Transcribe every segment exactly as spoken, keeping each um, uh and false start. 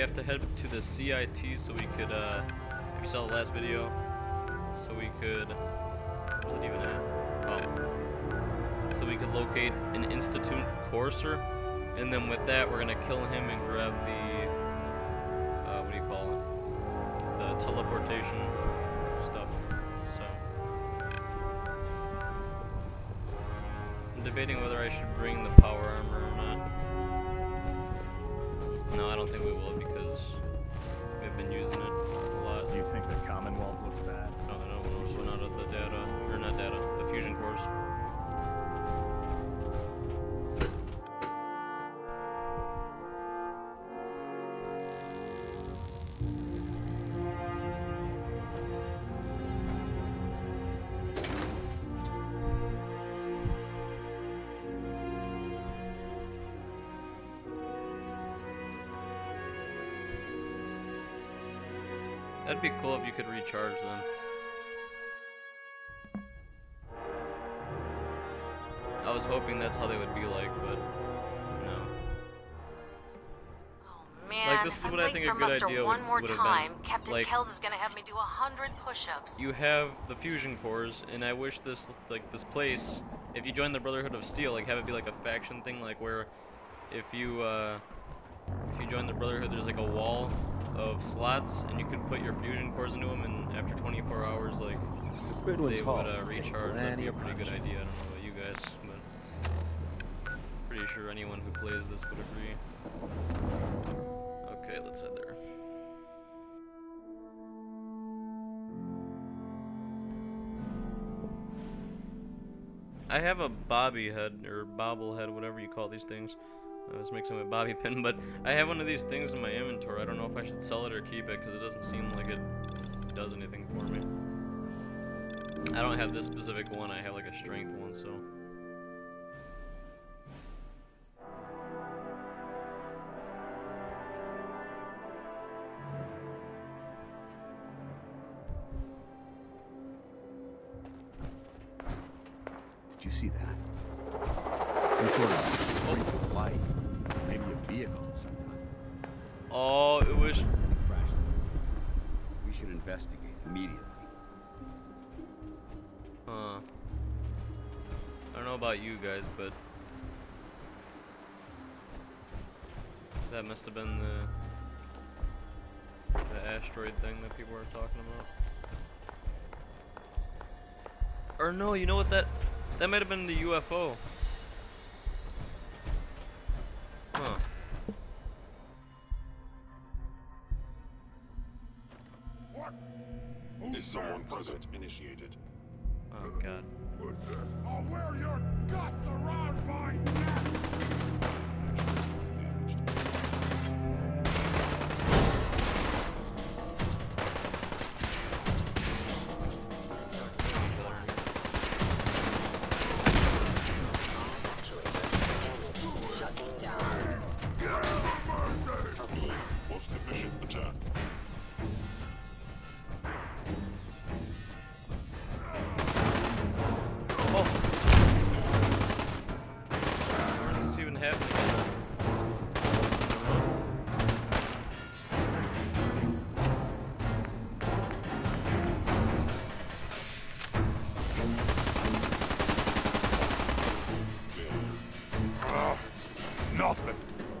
have to head to the C I T so we could, uh, if you saw the last video, so we could, where's it even at? Oh. So we could locate an Institute Courser, and then with that we're gonna kill him and grab the, uh, what do you call it? The teleportation stuff, so. I'm debating whether I should bring the power armor or not. No, I don't think we will because we've been using it a lot. Do you think the Commonwealth looks bad? No, no, no, we'll run out of the data, or not data, the fusion cores. That'd be cool if you could recharge them. I was hoping that's how they would be like, but no. Oh man, like, this is what I'm I think for a good muster idea one would, more would time. have been. Captain Like, Kells is gonna have me do a hundred push-ups. you have the fusion cores, and I wish this, like, this place, if you join the Brotherhood of Steel, like, have it be like a faction thing, like where if you, uh, if you join the Brotherhood, there's like a wall of slots, and you could put your fusion cores into them, and after twenty-four hours, like, they would uh, recharge. That'd be a pretty good idea. I don't know about you guys, but pretty sure anyone who plays this would agree. Okay, let's head there. I have a bobby head, or bobble head, whatever you call these things. I was mixing with bobby pin, but I have one of these things in my inventory. I don't know if I should sell it or keep it, because it doesn't seem like it does anything for me. I don't have this specific one, I have like a strength one, so. Did you see that? Some sort of streak of light. Maybe a vehicle of some kind. Oh, it was. We should investigate immediately. Huh. I don't know about you guys, but that must have been the the asteroid thing that people were talking about. Or no, you know what, that that might have been the U F O. Huh. What? Is someone present initiated? Oh god. I'll wear your guts around my neck! Most efficient attack. Oh! Where is this even happening? Uh, nothing.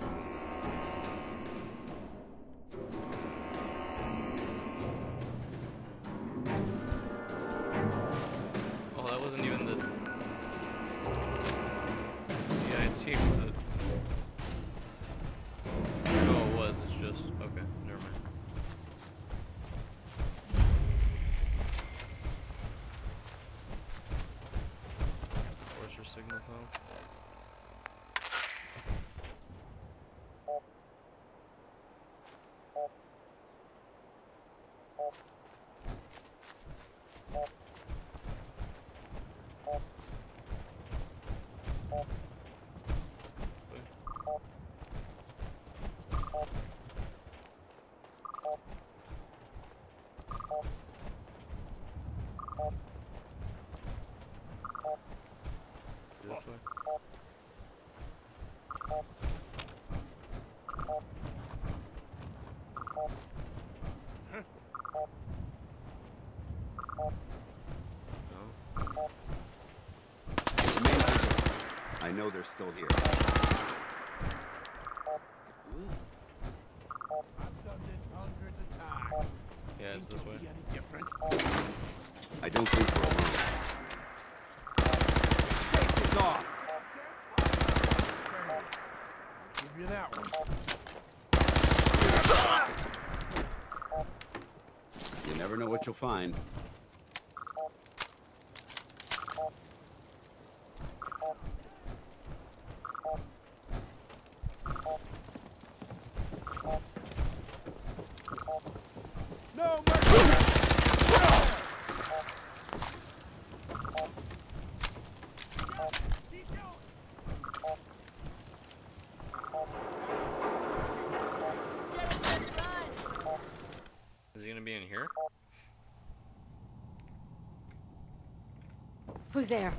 Oh, that wasn't even the C I T, was it? No, it was. It's just okay. Never mind. Where's your signal phone? This way? know they're still here. I've done this hundreds of times. Yeah, it's Think this you'll way. be any different? I don't think we're alone. Take it off! I'll give you that one. You never know what you'll find. No mercy! Keep going! Is he gonna be in here? Who's there?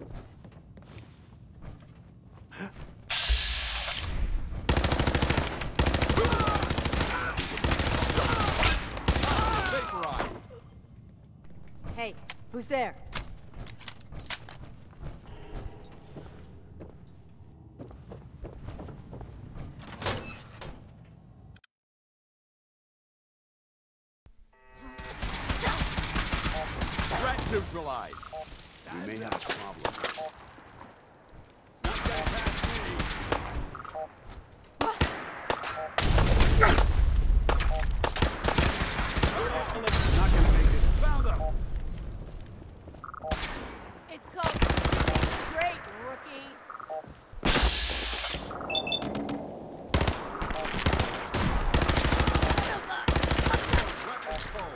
Vaporize! Hey, who's there? Threat neutralized. We may have a problem. Not getting past me. Not gonna make this. Found them! It's called Great Rookie. Weapons full.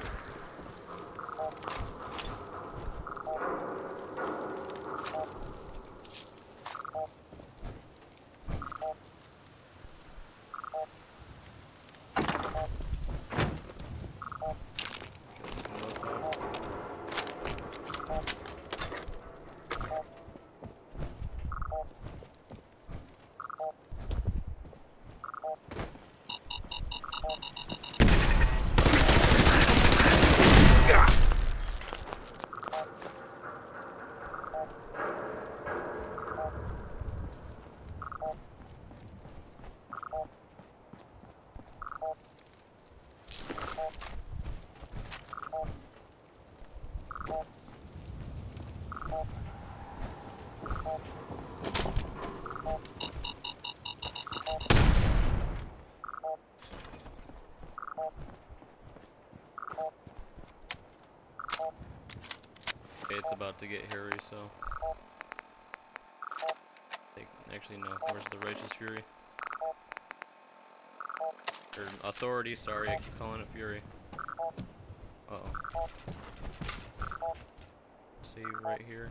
Okay, it's about to get hairy, so. Take, actually, no. Where's the Righteous Fury? Or Authority, sorry, I keep calling it Fury. Uh oh. Save right here.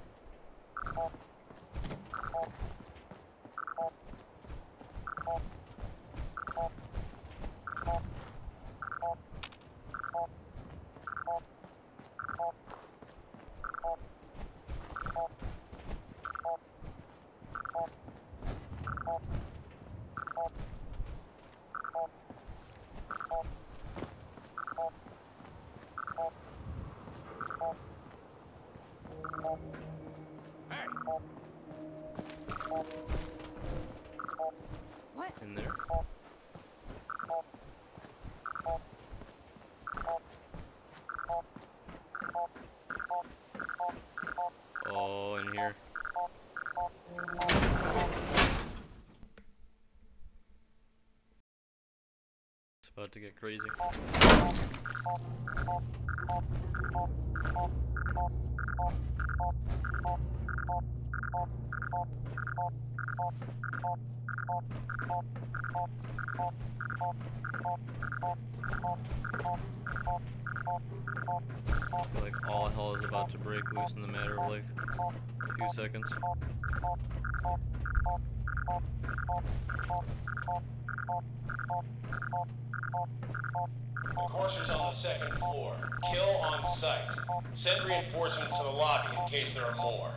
Hey! What? In there. Oh, in here. It's about to get crazy. I feel like all hell is about to break loose in the matter of like a few seconds. Enforcers on the second floor. Kill on sight. Send reinforcements to the lobby in case there are more.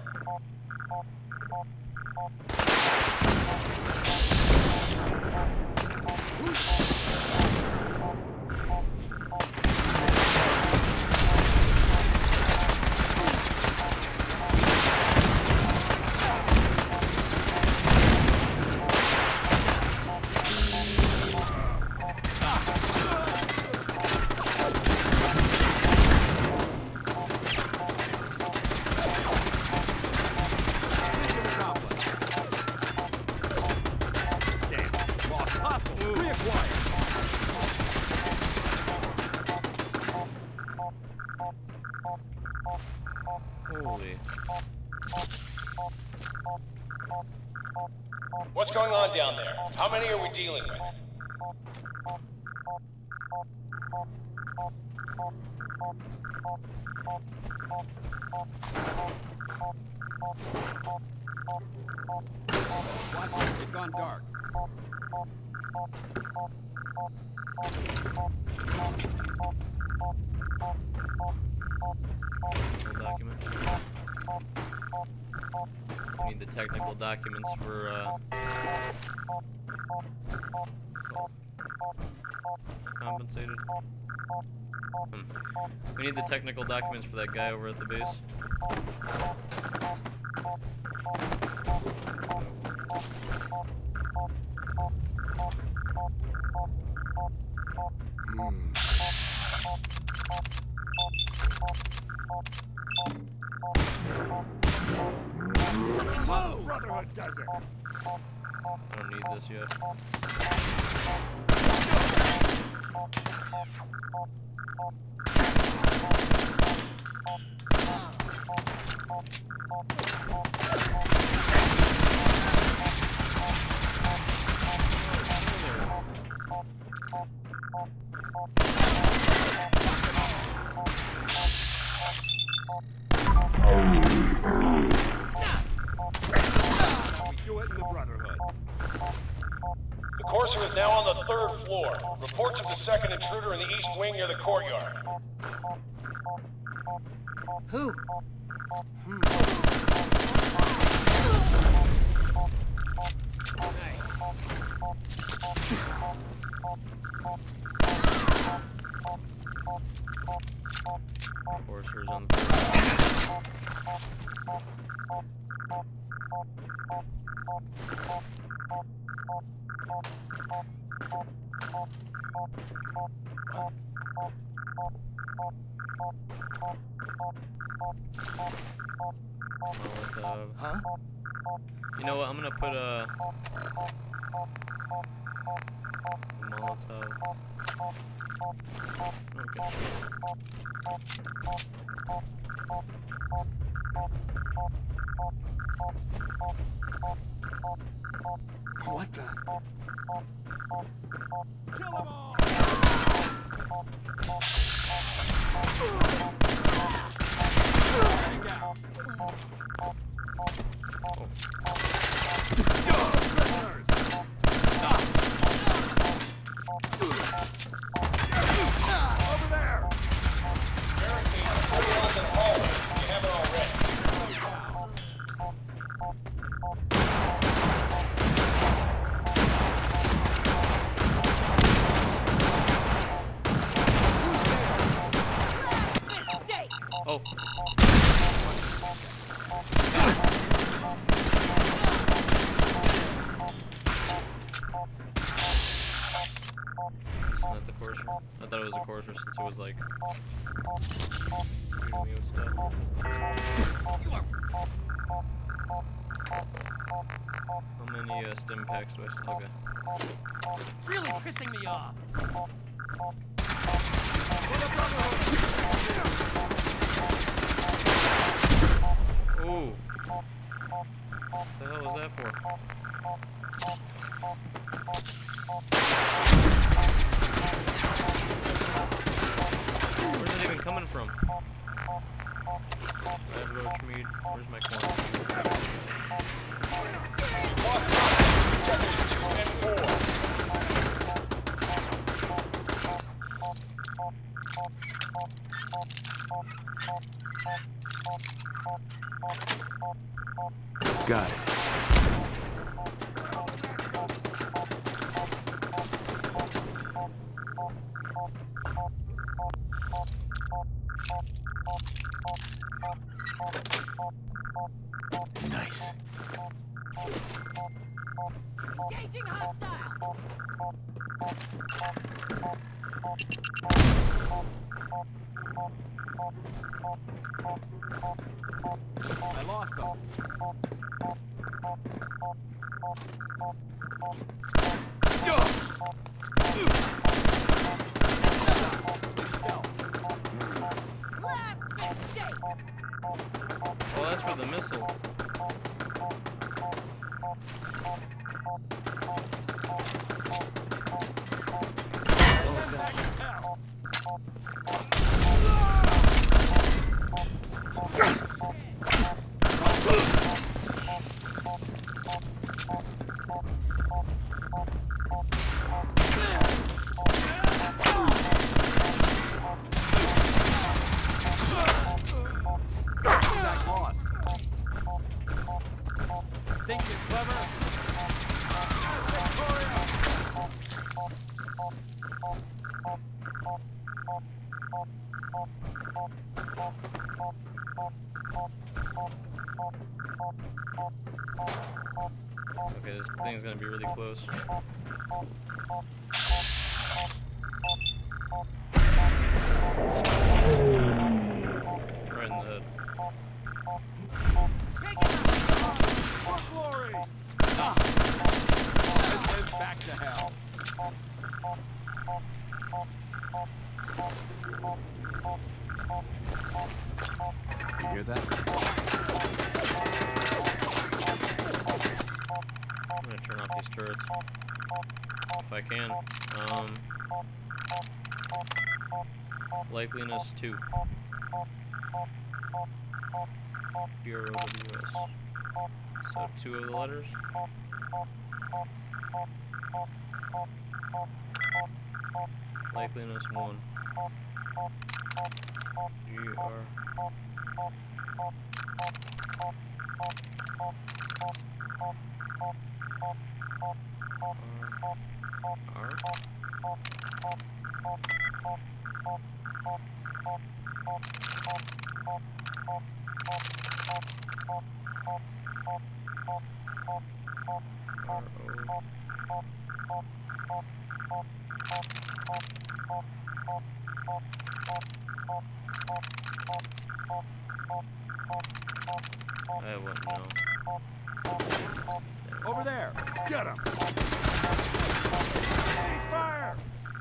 Holy. What's going on down there? How many are we dealing with? Watch it, it's gone dark. Document. We need the technical documents for uh compensated. Hmm. We need the technical documents for that guy over at the base. Whoa! Brotherhood does it! I don't need this yet. We do it in the Brotherhood. The Courser is now on the third floor. Reports of the second intruder in the east wing near the courtyard. Who? Forcer's on the third. Molotov. Huh? You know what? I'm gonna put a Molotov. What the? Kill them all! Over there! Barricade everyone's in the hallway. You haven't already. Oh. It's not the Courser. I thought it was a Courser since it was like shooting me with stuff. How many uh, stim packs do I still? Okay. Really pissing me off. Ooh. What the hell was that for? Where's it even coming from? Red Roach Mead. Where's my corn? Got it. Nice. Engaging hostile! I lost them. Last mistake! that's for the missile. Think you're clever? Okay, this thing's gonna be really close. Right in the head. For glory! Ah. And back to hell. You hear that? I'm gonna turn off these turrets if I can. Um, likeliness two. B R O W S. So two of the letters. Likeliness one. G R. R. I wouldn't know. Over there! Get him! Ceasefire!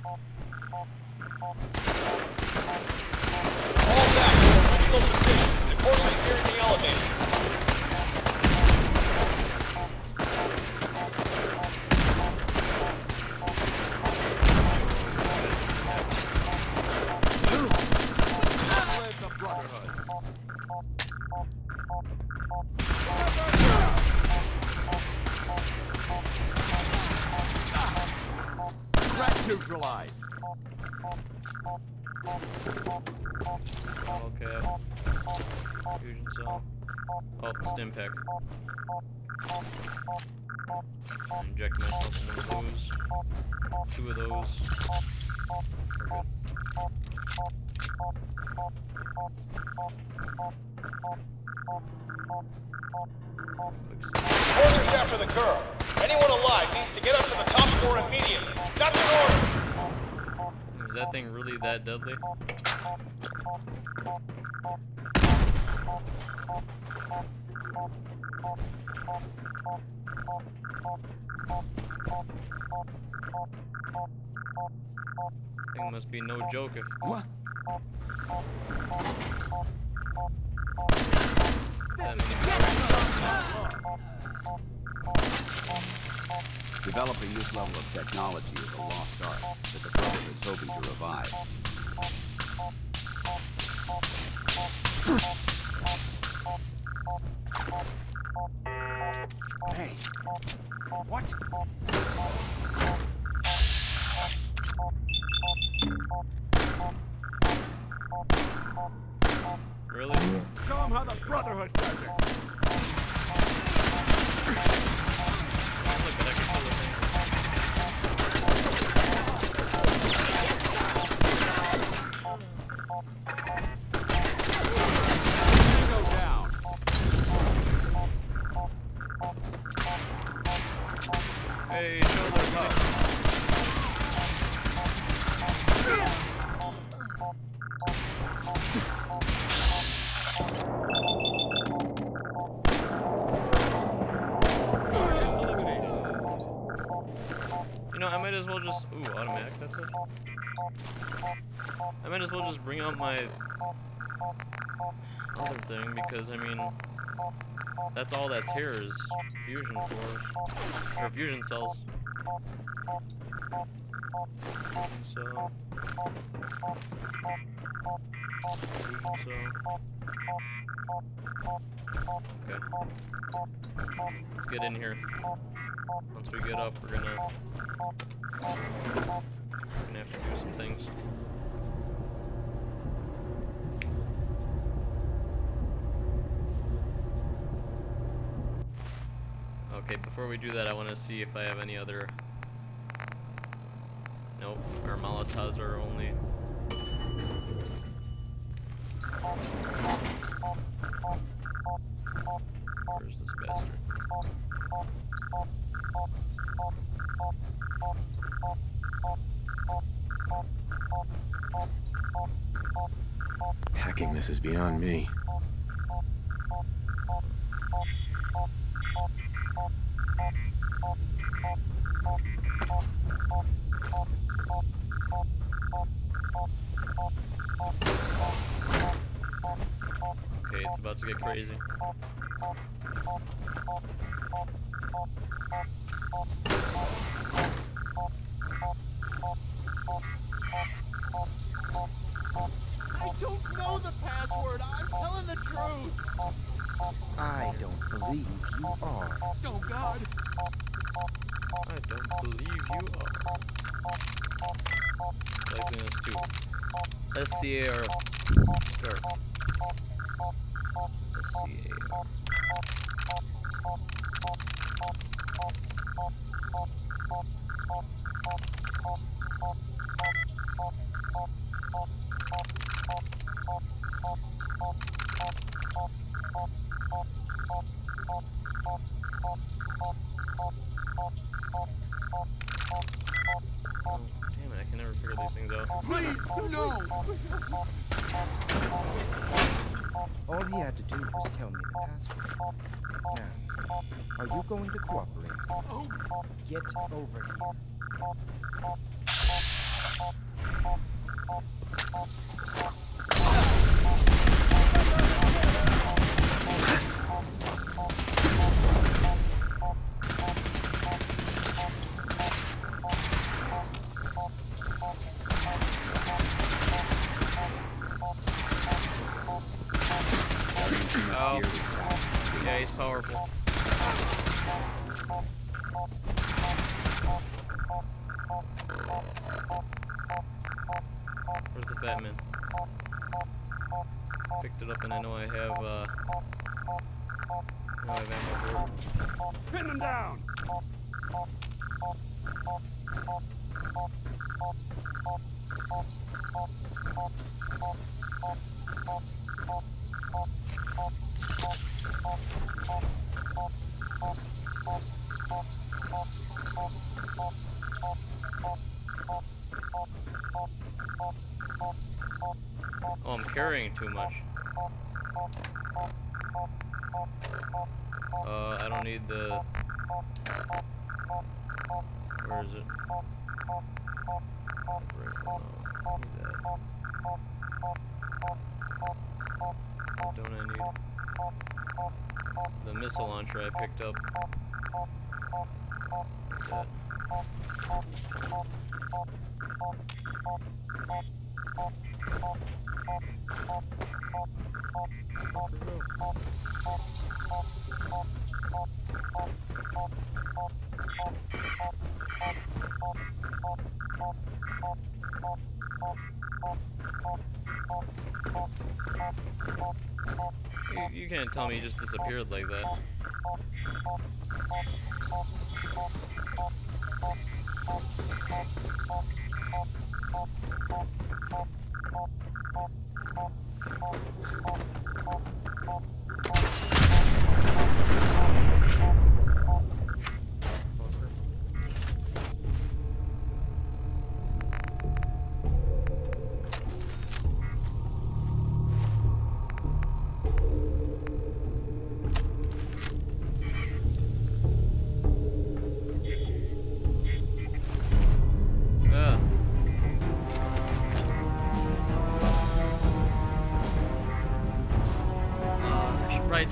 All back to original position. Reporting here in the elevator. Long live the Brotherhood! Threat neutralized! Okay. Fusion cell. Oh, stim pack. Inject myself in one of those. Two of those. We're good. Orders after the girl. Anyone alive needs to get up to the top floor immediately. That's an order. Is that thing really that deadly? Thing must be no joke if. What? That Developing this level of technology is a lost art that the Brotherhood is hoping to revive. Hey. What? Really? Show them how the Brotherhood does it! Look, but I can kill the thing. Go down! Hey, shoulder up. You know, I might as well just. Ooh, automatic, that's it. I might as well just bring out my other thing because I mean that's all that's here is fusion cores or fusion cells. So, so okay. Let's get in here. Once we get up, we're gonna we're gonna have to do some things. Okay, before we do that, I want to see if I have any other. Nope, our Molotovs are only. Where's this bastard? Hacking this is beyond me. Okay, it's about to get crazy. I don't know the password. I'm telling the truth. I don't believe you are. Oh, God. I don't believe you are. Liveliness two. S C A R. Or S C A R. Oh, damn it, I can never figure these things out. Please, no. All he had to do was tell me the password. Now, are you going to cooperate? Oh, Get over here. Oh, yeah, he's powerful. Where's the fat man? Picked it up and I know I have, uh... I have ammo for it. Pin them down! Oh, I'm carrying too much. Uh, I don't need the... Where is it? Rifle, no, I need that. What don't I need? The missile launcher I picked up. That. You, you can't tell me he just disappeared like that.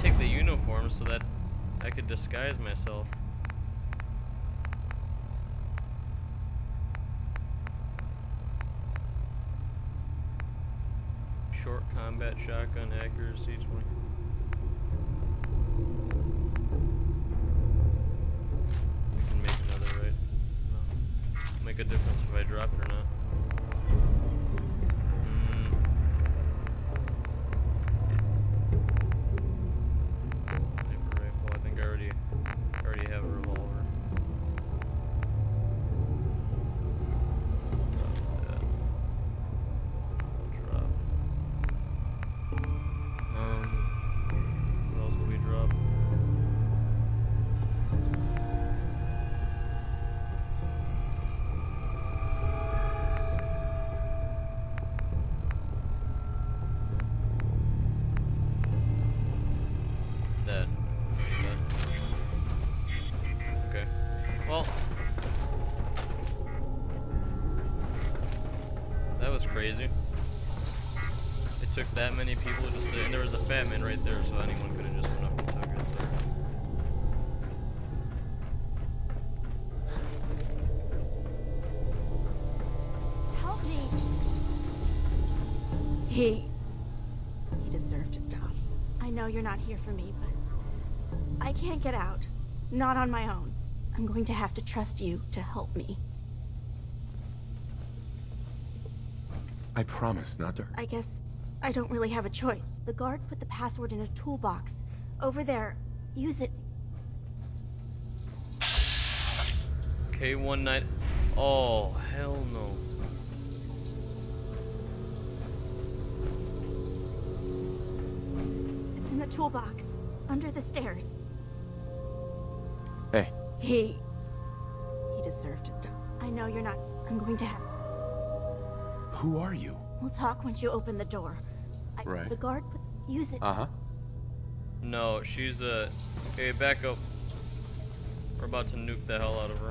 take the uniform so that I could disguise myself. Short combat shotgun accuracy twenty. We can make another, right? No. Make a difference if I drop it or not. Mm. Sniper rifle. I think I already, already have a revolver. Drop that. Drop. Um, what else will we drop? That. That. Okay. Well, that was crazy. It took that many people just to, and there was a fat man right there, so anyone could have just went up and took it. So. Help me. He... He deserved to die. I know you're not here for me, but... I can't get out. Not on my own. I'm going to have to trust you to help me. I promise not to. I guess I don't really have a choice. The guard put the password in a toolbox. Over there. Use it. K one nine. Oh, hell no. It's in the toolbox. Under the stairs. Hey. He... He deserved to die. I know you're not... I'm going to have... Who are you? We'll talk once you open the door. I, Right. The guard put... Use it. Uh-huh. No, she's uh okay, back up. We're about to nuke the hell out of her.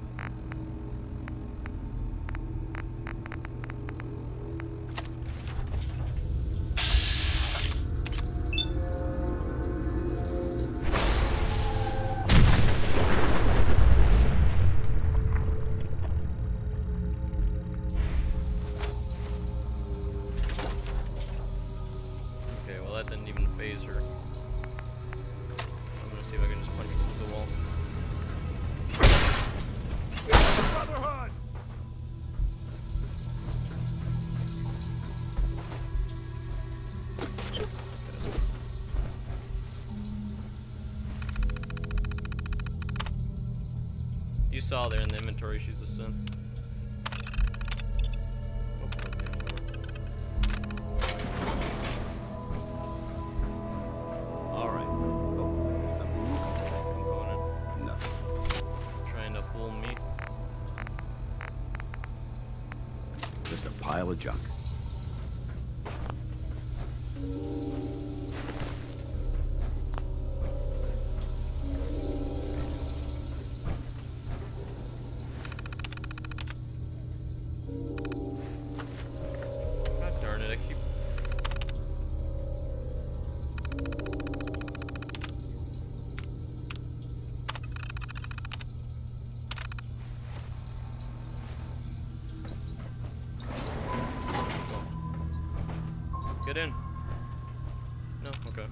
Okay, well that didn't even phase her. I'm gonna see if I can just punch her through the wall. Brotherhood! You saw there in the inventory she's a synth. All right. Hopefully there's something Component. Nothing. Trying to fool me. Just a pile of junk. God darn it, I keep... Get in. No, okay.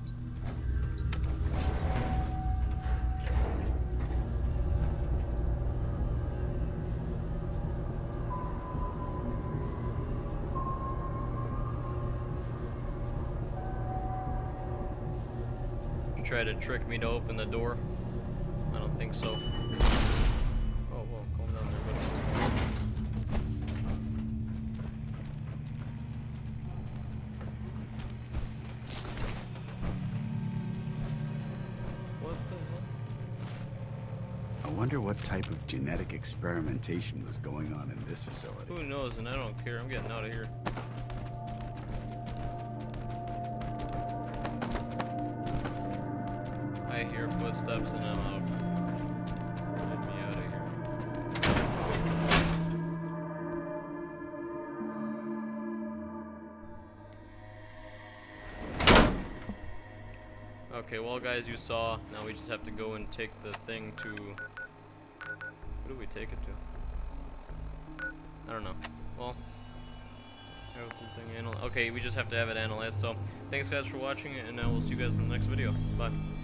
You try to trick me to open the door? I don't think so. Oh, whoa, calm down there, buddy. What the hell? I wonder what type of genetic experimentation was going on in this facility. Who knows, and I don't care. I'm getting out of here. I hear footsteps and I'm out. Get me out of here. Okay, well guys, you saw. Now we just have to go and take the thing to... Who do we take it to? I don't know. Well... Okay, we just have to have it analyzed. So, thanks guys for watching, and I will see you guys in the next video. Bye.